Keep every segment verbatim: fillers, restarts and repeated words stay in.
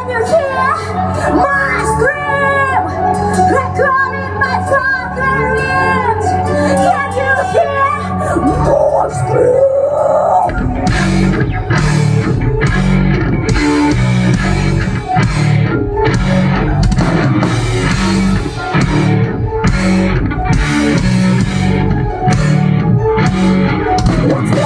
Can you hear my scream? Recording my fucking ears. Can you hear my scream? Let's go!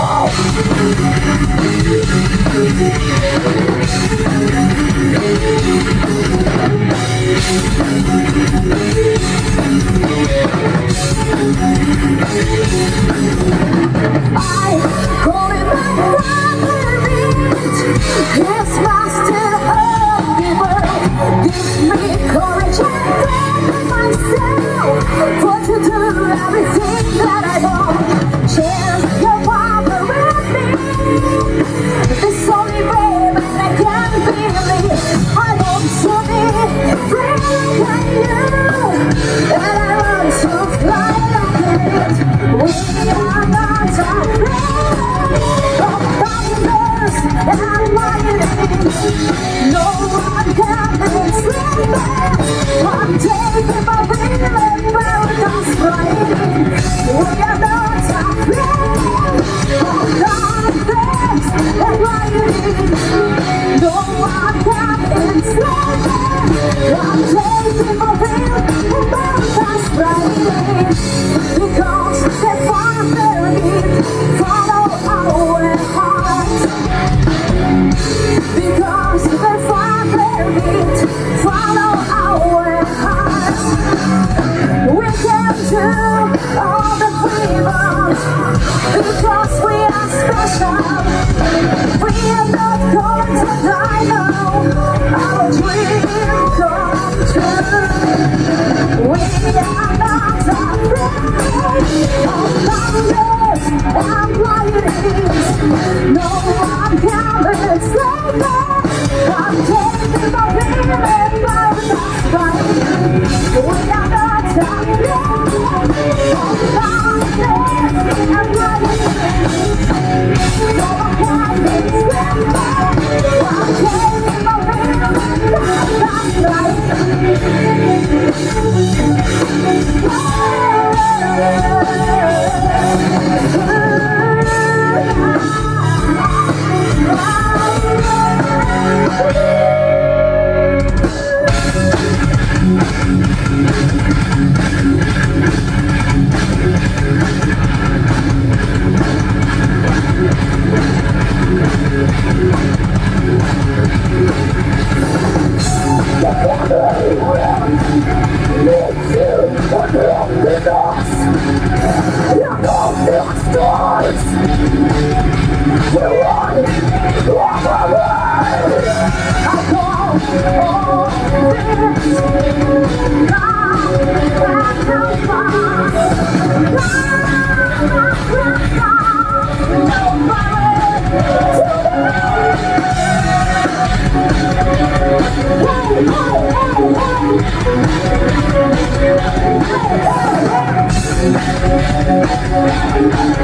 I call it my favorite. It's master of the world. Gives me courage and faith in myself. For to do everything that I want. Share your power with me. This only way that I can believe. I want to be free like you. And I want to fly like it. We are not afraid of thunders and lightnings. No one can explain that. One day we will remember us right. We are not afraid of thunders and lightnings. No one can explain that. One day we will remember us right. Because the Father will follow our hearts. Because the Father will follow our hearts. We can do all the freedoms because we are special. We are not going to die now. Our dream come true. We are not afraid of thunders and lightnings. No one can escape us. One day we will remember us right. We are not afraid of thunders and lightnings. No one can escape us. One day we will remember us right. Hey, hey, hey.